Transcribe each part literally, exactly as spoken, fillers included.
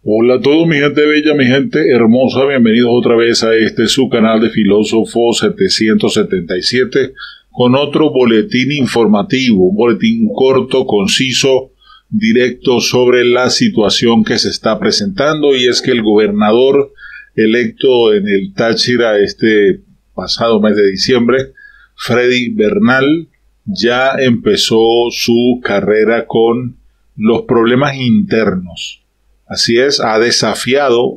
Hola a todos, mi gente bella, mi gente hermosa, bienvenidos otra vez a este su canal de Filósofo setecientos setenta y siete con otro boletín informativo, un boletín corto, conciso, directo sobre la situación que se está presentando, y es que el gobernador electo en el Táchira este pasado mes de diciembre, Freddy Bernal, ya empezó su carrera con los problemas internos. Así es, ha desafiado,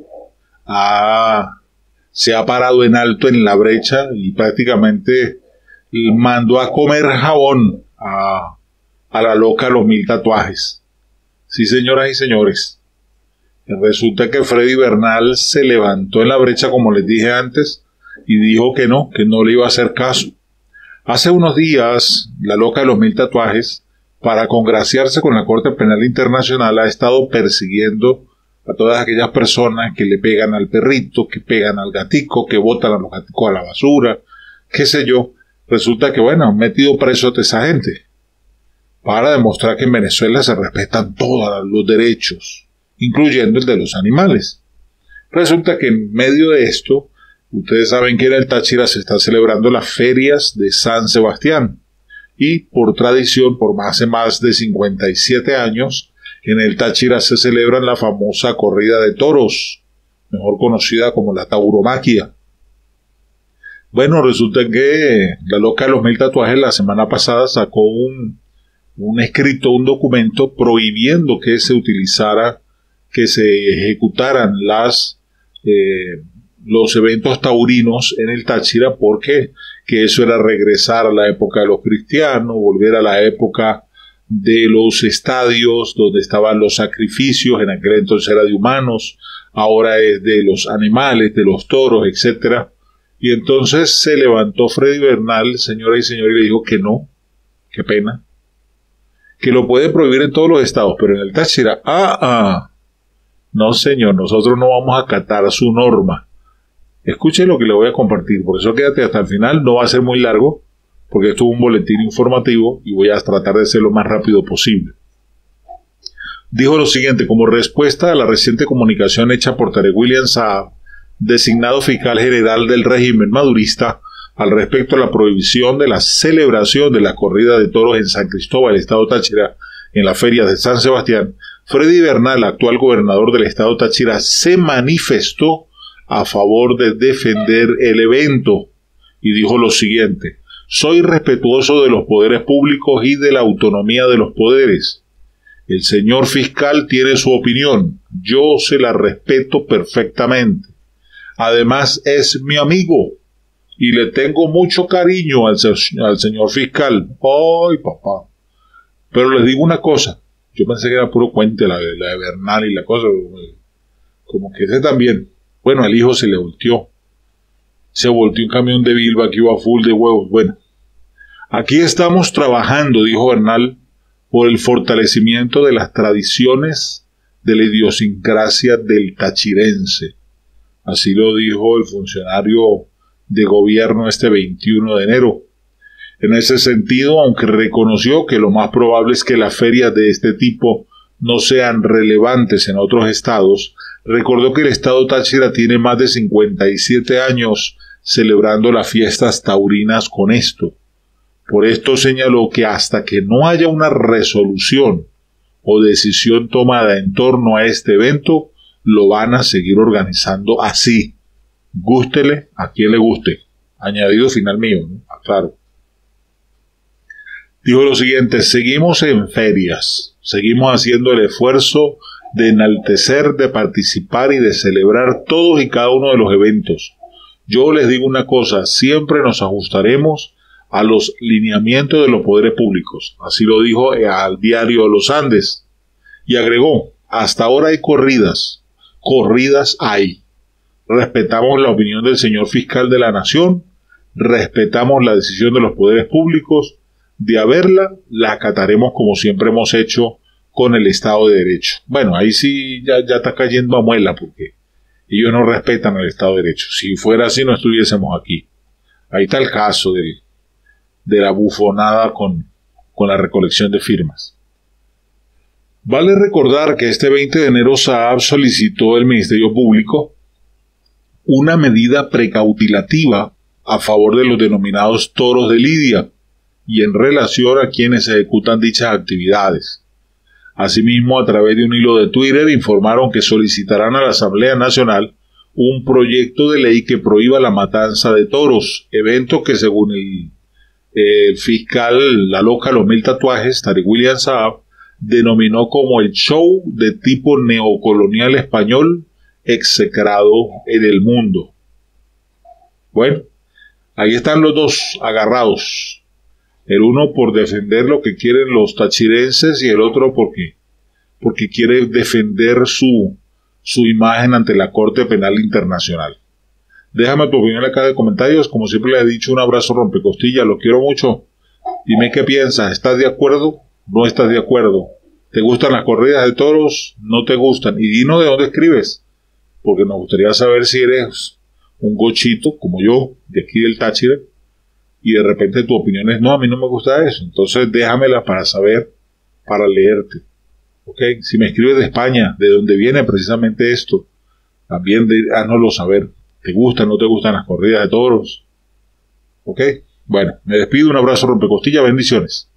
ha, se ha parado en alto en la brecha y prácticamente mandó a comer jabón a, a la loca Los Mil Tatuajes. Sí, señoras y señores, resulta que Freddy Bernal se levantó en la brecha, como les dije antes, y dijo que no, que no le iba a hacer caso. Hace unos días, la loca de Los Mil Tatuajes, para congraciarse con la Corte Penal Internacional, ha estado persiguiendo a todas aquellas personas que le pegan al perrito, que pegan al gatico, que botan a los gaticos a la basura, qué sé yo. Resulta que, bueno, han metido preso a esa gente para demostrar que en Venezuela se respetan todos los derechos, incluyendo el de los animales. Resulta que en medio de esto, ustedes saben que en el Táchira se están celebrando las ferias de San Sebastián. Y por tradición, por hace más de cincuenta y siete años, en el Táchira se celebra la famosa corrida de toros, mejor conocida como la tauromaquia. Bueno, resulta que la loca de Los Mil Tatuajes la semana pasada sacó un, un escrito, un documento prohibiendo que se utilizara, que se ejecutaran las, eh, los eventos taurinos en el Táchira, porque que eso era regresar a la época de los cristianos, volver a la época de los estadios donde estaban los sacrificios, en aquel entonces era de humanos, ahora es de los animales, de los toros, etcétera. Y entonces se levantó Freddy Bernal, señoras y señores, y le dijo que no, qué pena, que lo puede prohibir en todos los estados, pero en el Táchira, ah, ah, no señor, nosotros no vamos a acatar su norma. Escuche lo que le voy a compartir, por eso quédate hasta el final, no va a ser muy largo, porque esto es un boletín informativo y voy a tratar de ser lo más rápido posible. Dijo lo siguiente: como respuesta a la reciente comunicación hecha por Tarek William Saab, designado fiscal general del régimen madurista, al respecto a la prohibición de la celebración de la corrida de toros en San Cristóbal, estado Táchira, en la feria de San Sebastián, Freddy Bernal, actual gobernador del estado Táchira, se manifestó a favor de defender el evento y dijo lo siguiente: soy respetuoso de los poderes públicos y de la autonomía de los poderes. El señor fiscal tiene su opinión, yo se la respeto perfectamente. Además es mi amigo y le tengo mucho cariño al, se al señor fiscal. Ay, papá. Pero les digo una cosa, yo pensé que era puro cuento la, la de Bernal y la cosa, como que ese también. Bueno, al hijo se le volteó. Se volteó un camión de Bilba que iba full de huevos. Bueno, aquí estamos trabajando, dijo Bernal, por el fortalecimiento de las tradiciones de la idiosincrasia del tachirense. Así lo dijo el funcionario de gobierno este veintiuno de enero. En ese sentido, aunque reconoció que lo más probable es que las ferias de este tipo no sean relevantes en otros estados, recordó que el estado Táchira tiene más de cincuenta y siete años celebrando las fiestas taurinas con esto. Por esto señaló que hasta que no haya una resolución o decisión tomada en torno a este evento, lo van a seguir organizando así. Gústele a quien le guste. Añadido final mío, ¿no? Claro. Dijo lo siguiente: seguimos en ferias, seguimos haciendo el esfuerzo de enaltecer, de participar y de celebrar todos y cada uno de los eventos. Yo les digo una cosa, siempre nos ajustaremos a los lineamientos de los poderes públicos. Así lo dijo al diario Los Andes. Y agregó: hasta ahora hay corridas, corridas hay. Respetamos la opinión del señor fiscal de la nación, respetamos la decisión de los poderes públicos, de haberla, la acataremos como siempre hemos hecho con el Estado de Derecho. Bueno, ahí sí ya, ya está cayendo a muela, porque ellos no respetan el Estado de Derecho. Si fuera así no estuviésemos aquí. Ahí está el caso de, de la bufonada con, con la recolección de firmas. Vale recordar que este veinte de enero Saab solicitó al Ministerio Público una medida precautelativa a favor de los denominados toros de lidia y en relación a quienes ejecutan dichas actividades. Asimismo, a través de un hilo de Twitter informaron que solicitarán a la Asamblea Nacional un proyecto de ley que prohíba la matanza de toros, evento que según el, el fiscal La Loca Los Mil Tatuajes, Tariq William Saab, denominó como el show de tipo neocolonial español execrado en el mundo. Bueno, ahí están los dos agarrados. El uno por defender lo que quieren los tachirenses y el otro porque, porque quiere defender su, su imagen ante la Corte Penal Internacional. Déjame tu opinión acá en los comentarios. Como siempre le he dicho, un abrazo rompecostillas. Lo quiero mucho. Dime qué piensas. ¿Estás de acuerdo? ¿No estás de acuerdo? ¿Te gustan las corridas de toros? ¿No te gustan? Y dinos de dónde escribes, porque nos gustaría saber si eres un gochito, como yo, de aquí del Táchira, y de repente tu opinión es, no, a mí no me gusta eso. Entonces déjamela para saber, para leerte. ¿Ok? Si me escribes de España, de donde viene precisamente esto, también de, háznoslo saber. ¿Te gustan, no te gustan las corridas de toros? ¿Ok? Bueno, me despido, un abrazo rompecostillas, bendiciones.